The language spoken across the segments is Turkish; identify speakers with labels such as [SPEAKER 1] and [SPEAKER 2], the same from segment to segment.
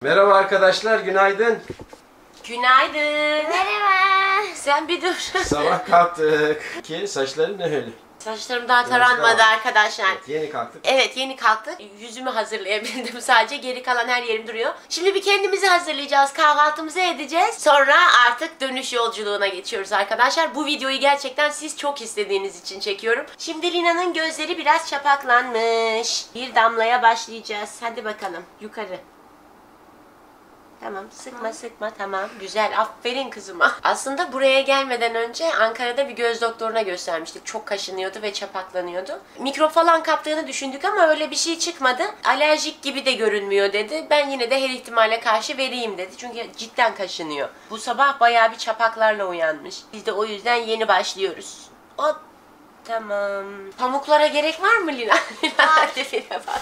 [SPEAKER 1] Merhaba arkadaşlar, günaydın.
[SPEAKER 2] Günaydın.
[SPEAKER 3] Merhaba.
[SPEAKER 2] Sen bir dur.
[SPEAKER 1] Sabah kalktık. Ki saçların ne öyle?
[SPEAKER 2] Saçlarım daha taranmadı arkadaşlar.
[SPEAKER 1] Evet, yeni kalktık.
[SPEAKER 2] Evet, yeni kalktık. Yüzümü hazırlayabildim sadece. Geri kalan her yerim duruyor. Şimdi bir kendimizi hazırlayacağız. Kahvaltımızı edeceğiz. Sonra artık dönüş yolculuğuna geçiyoruz arkadaşlar. Bu videoyu gerçekten siz çok istediğiniz için çekiyorum. Şimdi Lina'nın gözleri biraz çapaklanmış. Bir damlaya başlayacağız. Hadi bakalım. Yukarı. Tamam, sıkma tamam, güzel, aferin kızıma. Aslında buraya gelmeden önce Ankara'da bir göz doktoruna göstermiştik. Çok kaşınıyordu ve çapaklanıyordu. Mikrop falan kaptığını düşündük ama öyle bir şey çıkmadı. Alerjik gibi de görünmüyor dedi. Ben yine de her ihtimale karşı vereyim dedi. Çünkü cidden kaşınıyor. Bu sabah bayağı bir çapaklarla uyanmış. Biz de o yüzden yeni başlıyoruz. Hop. Tamam. Pamuklara gerek var mı Lina? Lina hedefine bak.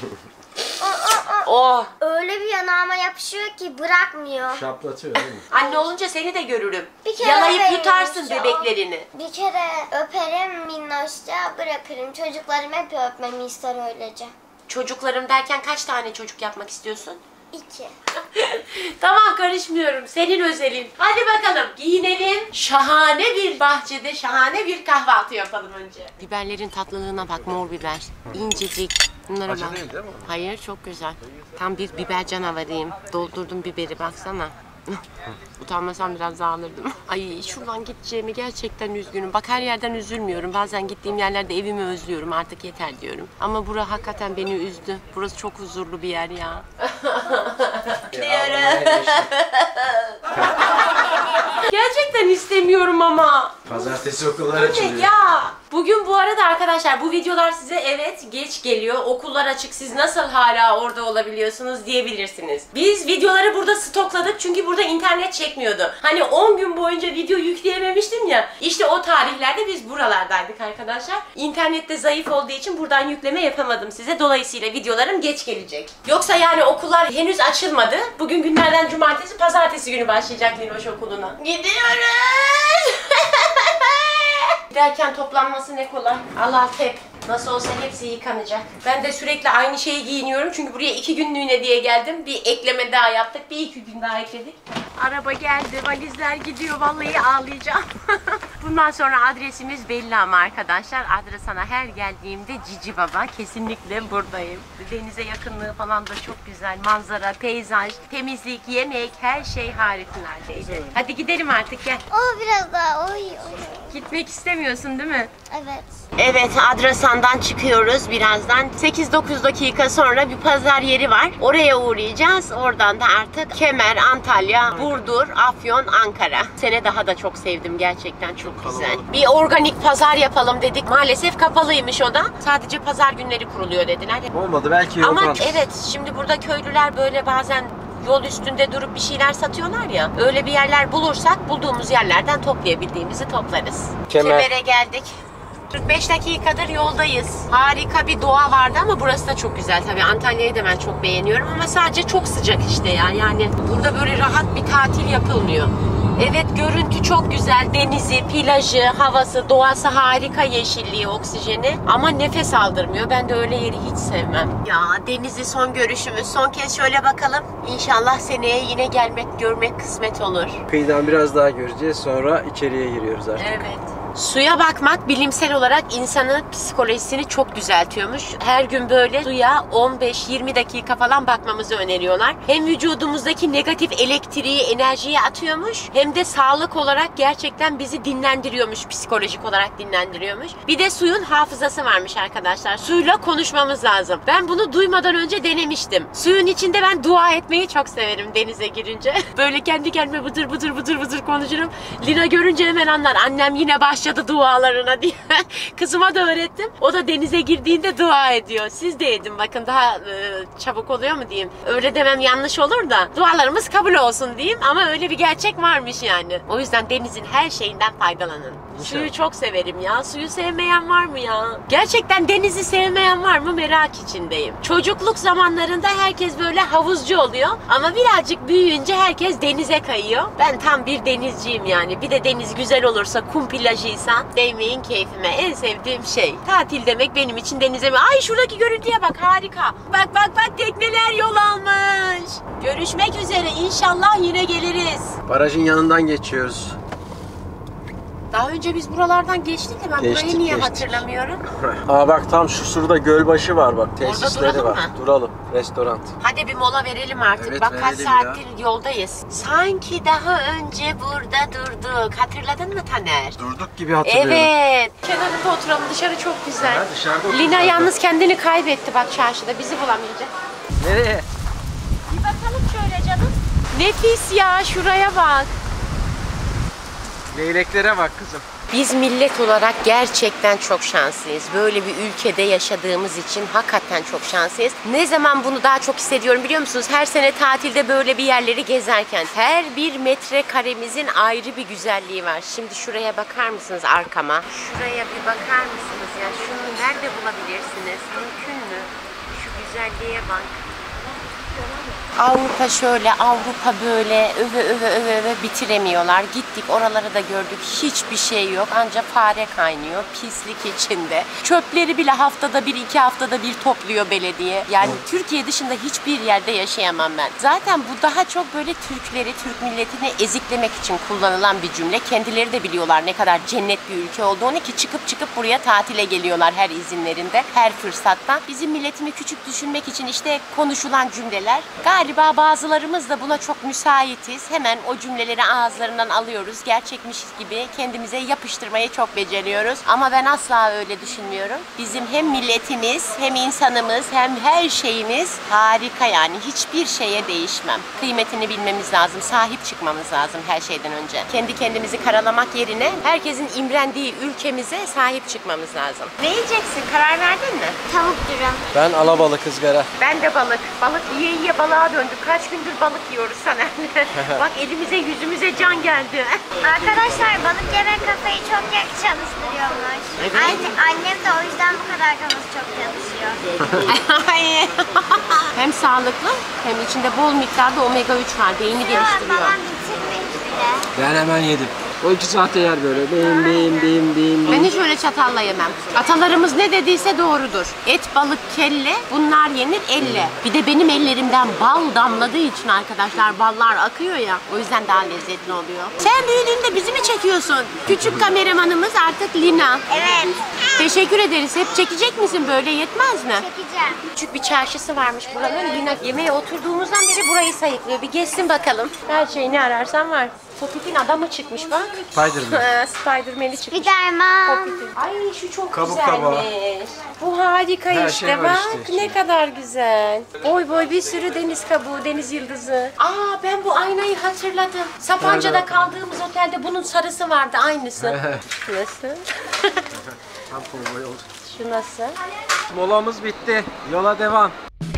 [SPEAKER 2] Oh.
[SPEAKER 3] Öyle bir yanağıma yapışıyor ki bırakmıyor.
[SPEAKER 1] Şaplatıyor değil mi?
[SPEAKER 2] Anne olunca seni de görürüm.
[SPEAKER 3] Bir kere
[SPEAKER 2] Yalayıp
[SPEAKER 3] öperim
[SPEAKER 2] yutarsın
[SPEAKER 3] şu an.
[SPEAKER 2] bebeklerini.
[SPEAKER 3] Bir kere öperim minnoşça bırakırım. Çocuklarım hep öpmemi ister öylece.
[SPEAKER 2] Çocuklarım derken kaç tane çocuk yapmak istiyorsun?
[SPEAKER 3] 2.
[SPEAKER 2] Tamam, karışmıyorum. Senin özelin. Hadi bakalım giyinelim. Şahane bir bahçede şahane bir kahvaltı yapalım önce. Biberlerin tatlılığına bak, mor biber. İncecik. Bunlara
[SPEAKER 1] Acı
[SPEAKER 2] bak.
[SPEAKER 1] değil mi?
[SPEAKER 2] Hayır, çok güzel. Tam bir biber canavarıyım. Doldurdum biberi, baksana. Utanmasam biraz daha alırdım. Ay, şuradan gideceğimi gerçekten üzgünüm. Bak, her yerden üzülmüyorum. Bazen gittiğim yerlerde evimi özlüyorum. Artık yeter diyorum. Ama bura hakikaten beni üzdü. Burası çok huzurlu bir yer ya. Gerçekten istemiyorum ama.
[SPEAKER 1] Pazartesi okullar açılıyor.
[SPEAKER 2] Ya bugün bu arada arkadaşlar, bu videolar size evet geç geliyor. Okullar açık, siz nasıl hala orada olabiliyorsunuz diyebilirsiniz. Biz videoları burada stokladık çünkü burada internet çekmiyordu. Hani 10 gün boyunca video yükleyememiştim ya. İşte o tarihlerde biz buralardaydık arkadaşlar. İnternette zayıf olduğu için buradan yükleme yapamadım size. Dolayısıyla videolarım geç gelecek. Yoksa yani okullar henüz açılmadı. Bugün günlerden cumartesi, pazartesi günü başlayacak Linoş okuluna. Gidiyoruz. Giderken toplanması ne kolay. Al hep. Nasıl olsa hepsi yıkanacak. Ben de sürekli aynı şeyi giyiniyorum çünkü buraya 2 günlüğüne diye geldim. Bir ekleme daha yaptık. Bir 2 gün daha ekledik. Araba geldi. Valizler gidiyor. Vallahi ağlayacağım. Bundan sonra adresimiz belli ama arkadaşlar. Adrasan'a her geldiğimde Cici Baba. Kesinlikle buradayım. Denize yakınlığı falan da çok güzel. Manzara, peyzaj, temizlik, yemek, her şey harikuladeydi. Hadi gidelim artık, gel.
[SPEAKER 3] O biraz daha oy.
[SPEAKER 2] Gitmek istemiyorsun değil mi?
[SPEAKER 3] Evet.
[SPEAKER 2] Evet, Adrasan'dan çıkıyoruz birazdan. 8-9 dakika sonra bir pazar yeri var. Oraya uğrayacağız. Oradan da artık Kemer, Antalya, Burdur, Afyon, Ankara. Sene daha da çok sevdim gerçekten, çok güzel. Bir organik pazar yapalım dedik. Maalesef kapalıymış o da. Sadece pazar günleri kuruluyor dediler.
[SPEAKER 1] Olmadı belki yoldan.
[SPEAKER 2] Ama evet, şimdi burada köylüler böyle bazen yol üstünde durup bir şeyler satıyorlar ya. Öyle bir yerler bulursak bulduğumuz yerlerden toplayabildiğimizi toplarız. Kemer'e geldik. 45 dakikadır yoldayız. Harika bir doğa vardı ama burası da çok güzel. Tabii Antalya'yı da ben çok beğeniyorum ama sadece çok sıcak işte ya. Yani burada böyle rahat bir tatil yapılmıyor. Evet, görüntü çok güzel. Denizi, plajı, havası, doğası harika, yeşilliği, oksijeni. Ama nefes aldırmıyor. Ben de öyle yeri hiç sevmem. Ya denizi son görüşümüz. Son kez şöyle bakalım. İnşallah seneye yine gelmek, görmek kısmet olur.
[SPEAKER 1] Kıyıdan biraz daha göreceğiz, sonra içeriye giriyoruz artık.
[SPEAKER 2] Evet. Suya bakmak bilimsel olarak insanın psikolojisini çok düzeltiyormuş. Her gün böyle suya 15-20 dakika falan bakmamızı öneriyorlar. Hem vücudumuzdaki negatif elektriği, enerjiyi atıyormuş, hem de sağlık olarak gerçekten bizi dinlendiriyormuş, psikolojik olarak dinlendiriyormuş. Bir de suyun hafızası varmış arkadaşlar. Suyla konuşmamız lazım. Ben bunu duymadan önce denemiştim. Suyun içinde ben dua etmeyi çok severim denize girince. Böyle kendi kendime bıdır bıdır konuşurum. Lina görünce hemen anlar. Annem yine başladı dualarına diye. Kızıma da öğrettim. O da denize girdiğinde dua ediyor. Siz de edin bakın, daha çabuk oluyor mu diyeyim. Öyle demem yanlış olur da dualarımız kabul olsun diyeyim ama öyle bir gerçek varmış yani. O yüzden denizin her şeyinden faydalanın. Suyu çok severim ya. Suyu sevmeyen var mı ya? Gerçekten denizi sevmeyen var mı merak içindeyim. Çocukluk zamanlarında herkes böyle havuzcu oluyor ama birazcık büyüyünce herkes denize kayıyor. Ben tam bir denizciyim yani. Bir de deniz güzel olursa, kum plajı çıktıysa değmeyin keyfime. En sevdiğim şey. Tatil demek benim için denize mi? Ay şuradaki görüntüye bak, harika. Bak bak bak, tekneler yol almış. Görüşmek üzere, İnşallah yine geliriz.
[SPEAKER 1] Barajın yanından geçiyoruz.
[SPEAKER 2] Daha önce biz buralardan geçtik de ben burayı niye
[SPEAKER 1] Geçtik.
[SPEAKER 2] hatırlamıyorum?
[SPEAKER 1] Aa bak tam şurada gölbaşı var bak, tesisleri
[SPEAKER 2] duralım
[SPEAKER 1] var.
[SPEAKER 2] mı?
[SPEAKER 1] Duralım. Restoran.
[SPEAKER 2] Hadi bir mola verelim artık.
[SPEAKER 1] Evet,
[SPEAKER 2] Bak kaç
[SPEAKER 1] verelim
[SPEAKER 2] saattir yoldayız. Sanki daha önce burada durduk. Hatırladın mı Taner?
[SPEAKER 1] Durduk gibi hatırlıyorum.
[SPEAKER 2] Evet. Kenarında oturalım. Dışarı çok güzel.
[SPEAKER 1] Ha, dışarıda
[SPEAKER 2] Lina
[SPEAKER 1] oturalım.
[SPEAKER 2] yalnız kendini kaybetti bak çarşıda. Bizi bulamayacak.
[SPEAKER 1] Nereye?
[SPEAKER 2] Bir bakalım şöyle canım. Nefis ya, şuraya bak.
[SPEAKER 1] Leyleklere bak kızım.
[SPEAKER 2] Biz millet olarak gerçekten çok şanslıyız. Böyle bir ülkede yaşadığımız için hakikaten çok şanslıyız. Ne zaman bunu daha çok hissediyorum biliyor musunuz? Her sene tatilde böyle bir yerleri gezerken her bir metrekaremizin ayrı bir güzelliği var. Şimdi şuraya bakar mısınız arkama? Şuraya bir bakar mısınız ya? Şunu nerede bulabilirsiniz? Mümkün mü? Şu güzelliğe bak. Avrupa şöyle, Avrupa böyle, öve bitiremiyorlar. Gittik, oraları da gördük. Hiçbir şey yok. Ancak fare kaynıyor. Pislik içinde. Çöpleri bile haftada bir, 2 haftada bir topluyor belediye. Yani Türkiye dışında hiçbir yerde yaşayamam ben. Zaten bu daha çok böyle Türkleri, Türk milletini eziklemek için kullanılan bir cümle. Kendileri de biliyorlar ne kadar cennet bir ülke olduğunu ki çıkıp buraya tatile geliyorlar her izinlerinde, her fırsatta. Bizim milletini küçük düşürmek için işte konuşulan cümleler. Galiba bazılarımız da buna çok müsaitiz. Hemen o cümleleri ağızlarından alıyoruz. Gerçekmiş gibi kendimize yapıştırmayı çok beceriyoruz. Ama ben asla öyle düşünmüyorum. Bizim hem milletimiz, hem insanımız, hem her şeyimiz harika yani. Hiçbir şeye değişmem. Kıymetini bilmemiz lazım. Sahip çıkmamız lazım her şeyden önce. Kendi kendimizi karalamak yerine herkesin imrendiği ülkemize sahip çıkmamız lazım. Ne yiyeceksin? Karar verdin mi?
[SPEAKER 3] Tavuk dürüm.
[SPEAKER 1] Ben alabalık ızgara.
[SPEAKER 2] Ben de balık. Balık yiye balığa döndük. Kaç gündür balık yiyoruz Saner'le. Bak elimize yüzümüze can geldi.
[SPEAKER 3] Arkadaşlar balık yemek kafayı çok çalıştırıyormuş.
[SPEAKER 2] Evet.
[SPEAKER 3] Annem de o yüzden bu kadar kafası çok çalışıyor.
[SPEAKER 2] Hem sağlıklı hem içinde bol miktarda omega 3 var. Beyni
[SPEAKER 3] Yok,
[SPEAKER 2] geliştiriyor.
[SPEAKER 3] babam bitirmemiş bile.
[SPEAKER 1] Ben hemen yedim. O 2 saate yer böyle. Bim.
[SPEAKER 2] Ben hiç öyle çatalla yemem. Atalarımız ne dediyse doğrudur. Et, balık, kelle bunlar yenir elle. Bir de benim ellerimden bal damladığı için arkadaşlar ballar akıyor ya. O yüzden daha lezzetli oluyor. Sen büyüdüğünde bizi mi çekiyorsun? Küçük kameramanımız artık Lina.
[SPEAKER 3] Evet.
[SPEAKER 2] Teşekkür ederiz. Hep çekecek misin böyle, yetmez mi?
[SPEAKER 3] Çekeceğim.
[SPEAKER 2] Küçük bir çarşısı varmış buranın. Lina yemeğe oturduğumuzdan beri burayı sayıklıyor. Bir gezsin bakalım. Her şeyi ne ararsan var. Popit'in adamı çıkmış bak.
[SPEAKER 1] Spiderman.
[SPEAKER 2] Spiderman'i çıkmış.
[SPEAKER 3] Spiderman.
[SPEAKER 2] Popit'in. Ay şu çok
[SPEAKER 1] Kabuk
[SPEAKER 2] güzelmiş.
[SPEAKER 1] kabağı.
[SPEAKER 2] Bu harika
[SPEAKER 1] Her
[SPEAKER 2] işte
[SPEAKER 1] şey var
[SPEAKER 2] bak
[SPEAKER 1] işte.
[SPEAKER 2] ne kadar güzel. Boy bir sürü deniz kabuğu, deniz yıldızı. Aa ben bu aynayı hatırladım. Sapanca'da
[SPEAKER 1] Nerede?
[SPEAKER 2] kaldığımız otelde bunun sarısı vardı aynısı. Nasıl?
[SPEAKER 1] Tam konvoy oldu.
[SPEAKER 2] Şu nasıl?
[SPEAKER 1] Molamız bitti. Yola devam.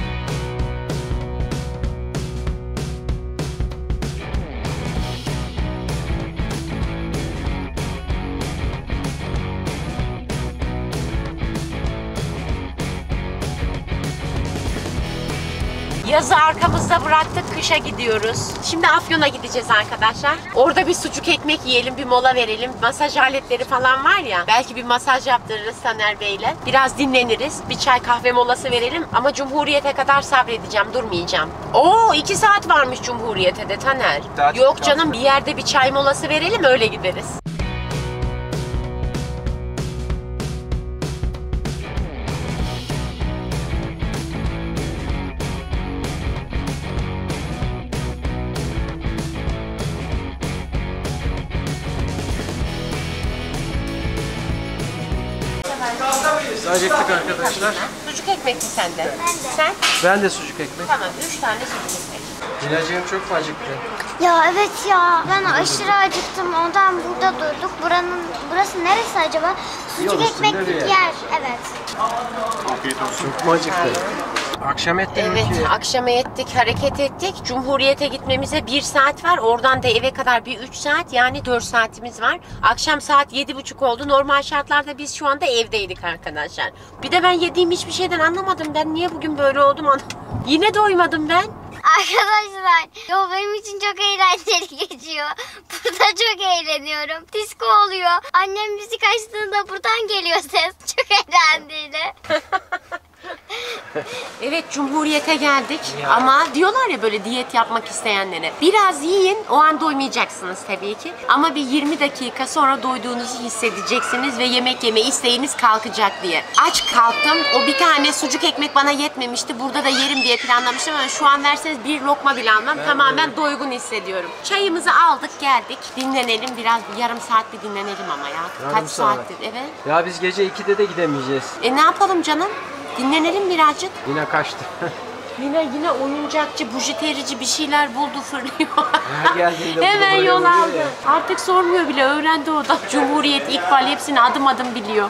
[SPEAKER 2] Yazı arkamızda bıraktık, kışa gidiyoruz. Şimdi Afyon'a gideceğiz arkadaşlar. Orada bir sucuk ekmek yiyelim, bir mola verelim. Masaj aletleri falan var ya. Belki bir masaj yaptırırız Taner Bey'le. Biraz dinleniriz. Bir çay kahve molası verelim. Ama Cumhuriyet'e kadar sabredeceğim, durmayacağım. Oo 2 saat varmış Cumhuriyet'e de Taner.
[SPEAKER 1] Saat
[SPEAKER 2] Yok
[SPEAKER 1] çok
[SPEAKER 2] canım,
[SPEAKER 1] az.
[SPEAKER 2] bir yerde bir çay molası verelim, öyle gideriz.
[SPEAKER 1] Biz acıktık arkadaşlar.
[SPEAKER 2] Sucuk ekmek mi sende?
[SPEAKER 3] Ben de.
[SPEAKER 2] Sen?
[SPEAKER 1] Ben de sucuk ekmek.
[SPEAKER 2] Tamam, 3 tane sucuk ekmek.
[SPEAKER 1] Linacığım çok mu acıktı?
[SPEAKER 3] Ya evet ya. Ben aşırı acıktım. Ondan burada durduk. Burası neresi acaba? Sucuk
[SPEAKER 1] Yol üstünde bir
[SPEAKER 3] ekmeklik
[SPEAKER 1] yer.
[SPEAKER 3] yer. Evet.
[SPEAKER 1] Çok mu acıktı? Akşam ettik
[SPEAKER 2] Evet,
[SPEAKER 1] ki.
[SPEAKER 2] akşama ettik, hareket ettik. Cumhuriyet'e gitmemize 1 saat var. Oradan da eve kadar bir 3 saat, yani 4 saatimiz var. Akşam saat 7.30 oldu. Normal şartlarda biz şu anda evdeydik arkadaşlar. Bir de ben yediğim hiçbir şeyden anlamadım. Ben niye bugün böyle oldum anlamadım. Yine doymadım ben.
[SPEAKER 3] Arkadaşlar yo benim için çok eğlenceli geçiyor. Burada çok eğleniyorum. Disko oluyor. Annem müzik açtığında buradan geliyor ses. Çok eğlenceli.
[SPEAKER 2] Evet, Cumhuriyet'e geldik ama diyorlar ya böyle diyet yapmak isteyenlere. Biraz yiyin, o an doymayacaksınız tabii ki. Ama bir 20 dakika sonra doyduğunuzu hissedeceksiniz ve yemek yeme isteğiniz kalkacak diye. Aç kalktım, o bir tane sucuk ekmek bana yetmemişti. Burada da yerim diye planlamıştım ama şu an verseniz bir lokma bile almam. Tamamen doygun hissediyorum. Çayımızı aldık, geldik. Dinlenelim biraz, yarım saat bir dinlenelim ama ya. Kaç saattir? Evet.
[SPEAKER 1] Ya biz gece 2'de de gidemeyeceğiz.
[SPEAKER 2] Ne yapalım canım? Dinlenelim birazcık.
[SPEAKER 1] Yine kaçtı.
[SPEAKER 2] Yine oyuncakçı, bujiterici bir şeyler buldu, fırlıyor.
[SPEAKER 1] Geldiğinde
[SPEAKER 2] Hemen
[SPEAKER 1] böyle
[SPEAKER 2] yol
[SPEAKER 1] oluyor
[SPEAKER 2] aldı.
[SPEAKER 1] ya.
[SPEAKER 2] Artık sormuyor bile, öğrendi o da. Cumhuriyet, İkbal hepsini adım adım biliyor.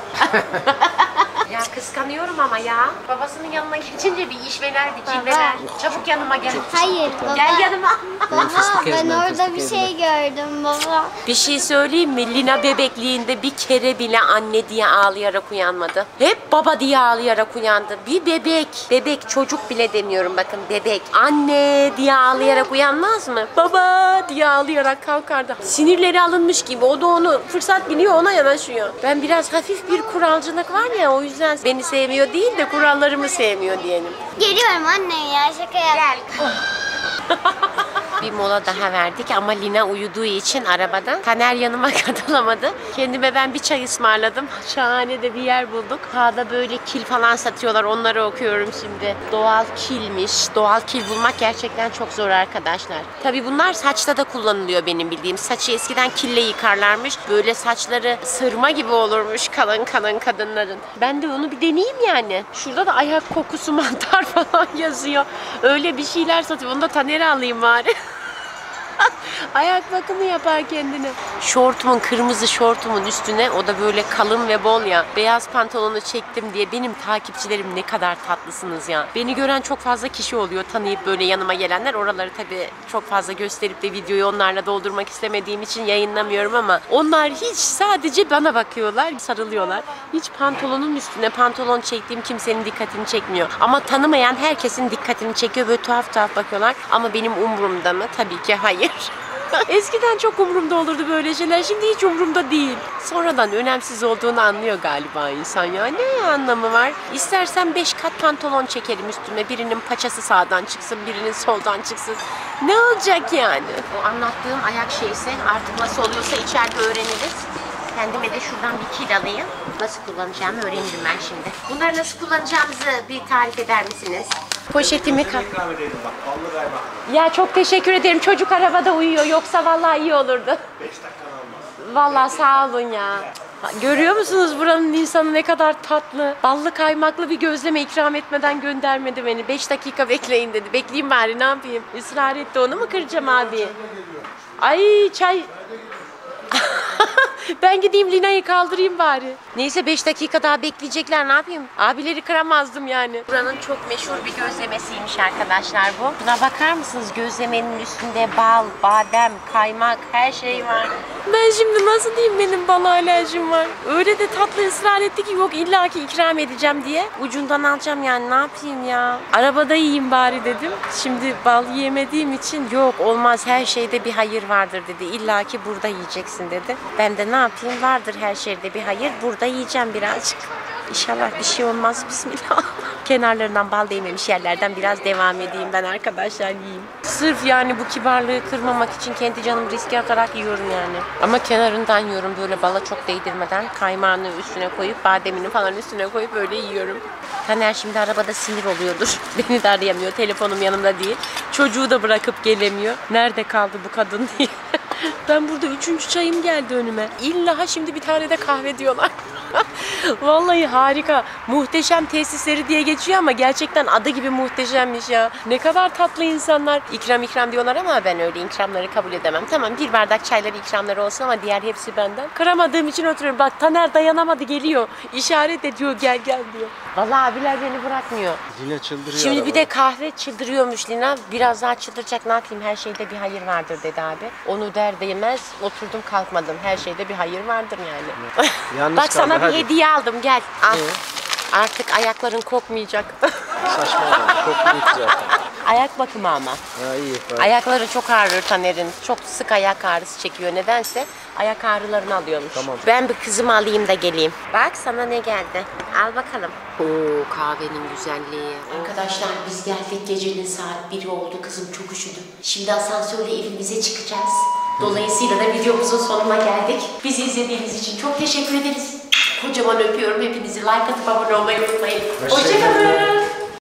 [SPEAKER 2] Ya kıskanıyorum ama ya. Babasının yanına geçince bir işvelerdi, cilveler. Çabuk yanıma gel.
[SPEAKER 3] Hayır baba.
[SPEAKER 2] Gel yanıma.
[SPEAKER 3] Baba
[SPEAKER 1] fıstık
[SPEAKER 3] ben
[SPEAKER 1] ezmem,
[SPEAKER 3] orada
[SPEAKER 1] fıstık
[SPEAKER 3] bir
[SPEAKER 1] ezmem.
[SPEAKER 3] şey gördüm baba.
[SPEAKER 2] Bir şey söyleyeyim mi? Lina bebekliğinde bir kere bile anne diye ağlayarak uyanmadı. Hep baba diye ağlayarak uyandı. Bir bebek. Bebek, çocuk bile demiyorum bakın, bebek. Anne diye ağlayarak uyanmaz mı? Baba diye ağlayarak kalkardı. Sinirleri alınmış gibi. O da onu fırsat biliyor, ona yanaşıyor. Ben biraz hafif bir kuralcılık var ya, o yüzden beni sevmiyor değil de kurallarımı sevmiyor diyelim.
[SPEAKER 3] Geliyorum anne ya, şaka yap.
[SPEAKER 2] Gel. Bir mola daha verdik ama Lina uyuduğu için arabada. Taner yanıma katılamadı. Kendime ben bir çay ısmarladım. Şahane de bir yer bulduk. Sağda böyle kil falan satıyorlar. Onları okuyorum şimdi. Doğal kilmiş. Doğal kil bulmak gerçekten çok zor arkadaşlar. Tabii bunlar saçta da kullanılıyor benim bildiğim. Saçı eskiden kille yıkarlarmış. Böyle saçları sırma gibi olurmuş kalın kalın kadınların. Ben de onu bir deneyeyim yani. Şurada da ayak kokusu mantar falan yazıyor. Öyle bir şeyler satıyor. Onu da Taner'e alayım bari. Ayak bakımı yapar kendine. Şortumun, kırmızı şortumun üstüne, o da böyle kalın ve bol ya, beyaz pantolonu çektim diye. Benim takipçilerim ne kadar tatlısınız ya. Beni gören çok fazla kişi oluyor, tanıyıp böyle yanıma gelenler. Oraları tabii çok fazla gösterip de videoyu onlarla doldurmak istemediğim için yayınlamıyorum ama onlar hiç, sadece bana bakıyorlar, sarılıyorlar. Hiç pantolonun üstüne pantolon çektiğim kimsenin dikkatini çekmiyor. Ama tanımayan herkesin dikkatini çekiyor, böyle tuhaf tuhaf bakıyorlar. Ama benim umurumda mı? Tabii ki hayır. Eskiden çok umurumda olurdu böyle şeyler. Şimdi hiç umurumda değil. Sonradan önemsiz olduğunu anlıyor galiba insan ya. Ne anlamı var? İstersen 5 kat pantolon çekerim üstüme. Birinin paçası sağdan çıksın, birinin soldan çıksın. Ne olacak yani? O anlattığım ayak şeysi artık nasıl oluyorsa içeride öğreniriz. Kendime de şuradan bir kil alayım. Nasıl kullanacağımı öğrendim ben şimdi. Bunları nasıl kullanacağımızı bir tarif eder misiniz? Poşetimi Ya çok teşekkür ederim. Çocuk arabada uyuyor. Yoksa vallahi iyi olurdu. 5 dakikan almaz. Vallahi sağ olun ya. Görüyor musunuz buranın insanı ne kadar tatlı. Ballı kaymaklı bir gözleme ikram etmeden göndermedi beni. 5 dakika bekleyin dedi. Bekleyeyim bari, ne yapayım? Israr etti, onu mu kıracağım abi? Ay çay... Ben gideyim Lina'yı kaldırayım bari. Neyse 5 dakika daha bekleyecekler, ne yapayım? Abileri kıramazdım yani. Buranın çok meşhur bir gözlemesiymiş arkadaşlar bu. Buna bakar mısınız? Gözlemenin üstünde bal, badem, kaymak, her şey var. Ben şimdi nasıl diyeyim, benim bal alerjim var. Öyle de tatlı ısrar etti ki yok illaki ikram edeceğim diye. Ucundan alacağım yani, ne yapayım ya? Arabada yiyeyim bari dedim. Şimdi bal yiyemediğim için yok olmaz, her şeyde bir hayır vardır dedi. İllaki burada yiyeceksin dedi. Ben de ne yapayım, vardır her şeyde bir hayır. Burada yiyeceğim birazcık. İnşallah bir şey olmaz, bismillah. Kenarlarından bal değmemiş yerlerden biraz devam edeyim ben arkadaşlar, yiyeyim. Sırf yani bu kibarlığı kırmamak için kendi canımı riske atarak yiyorum yani. Ama kenarından yiyorum, böyle bala çok değdirmeden. Kaymağını üstüne koyup, bademini falan üstüne koyup öyle yiyorum. Taner şimdi arabada sinir oluyordur. Beni de arayamıyor, telefonum yanımda değil. Çocuğu da bırakıp gelemiyor. Nerede kaldı bu kadın diye. Ben burada 3. çayım geldi önüme. İlla şimdi bir tane de kahve diyorlar. Vallahi harika. Muhteşem tesisleri diye geçiyor ama gerçekten adı gibi muhteşemmiş ya. Ne kadar tatlı insanlar. İkram diyorlar ama ben öyle ikramları kabul edemem. Tamam, bir bardak çayları ikramları olsun ama diğer hepsi benden. Kıramadığım için oturuyorum. Bak Taner dayanamadı, geliyor. İşaret ediyor, gel gel diyor. Vallahi abiler beni bırakmıyor.
[SPEAKER 1] Yine çıldırıyor.
[SPEAKER 2] Şimdi
[SPEAKER 1] araba.
[SPEAKER 2] bir de kahve çıldırıyormuş Lina. Biraz daha çıldıracak, ne yapayım, her şeyde bir hayır vardır dedi abi. Onu der demez oturdum kalkmadım. Her şeyde bir hayır vardır yani.
[SPEAKER 1] Yalnız
[SPEAKER 2] Bak sana
[SPEAKER 1] kaldı,
[SPEAKER 2] bir
[SPEAKER 1] hadi.
[SPEAKER 2] hediye aldım, gel. Al. Artık ayakların kokmayacak.
[SPEAKER 1] Saçmalama. Çok büyük zaten.
[SPEAKER 2] Ayak bakımı ama.
[SPEAKER 1] Ha iyi. Bak.
[SPEAKER 2] Ayakları çok ağrıyor Taner'in. Çok sık ayak ağrısı çekiyor. Nedense ayak ağrılarını alıyormuş.
[SPEAKER 1] Tamam.
[SPEAKER 2] Ben bir kızımı alayım da geleyim. Bak sana ne geldi. Al bakalım. Oo, kahvenin güzelliği. Arkadaşlar biz geldik, gecenin saat 1 oldu. Kızım çok üşüdüm. Şimdi asansörle evimize çıkacağız. Dolayısıyla da videomuzun sonuna geldik. Bizi izlediğiniz için çok teşekkür ederiz. Kocaman öpüyorum hepinizi. Like atıp abone olmayı unutmayın.
[SPEAKER 1] Hoşça kalın.
[SPEAKER 2] Hoşçakalın.